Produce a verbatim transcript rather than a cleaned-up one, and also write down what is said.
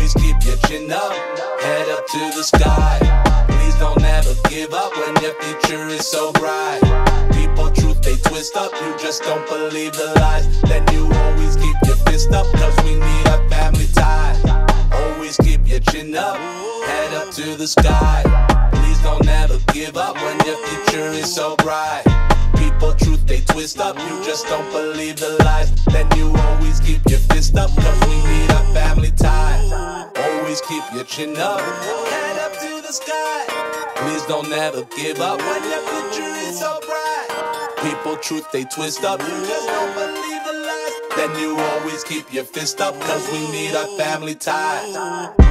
always keep your chin up, head up to the sky. Please don't ever give up when your future is so bright. People truth they twist up, you just don't believe the lies. Then you always keep your fist up, cause we need a family tie. Always keep your chin up, head up to the sky. Please don't ever give up when your future is so bright. People truth they twist up, you just don't believe the lies. Then you always keep your fist up, cause we need a family tie. Always keep your chin up, head up to the sky. Please don't ever give up when your future is so bright. People truth they twist up, you just don't believe the lies. Then you always keep your fist up, cause we need a family tie.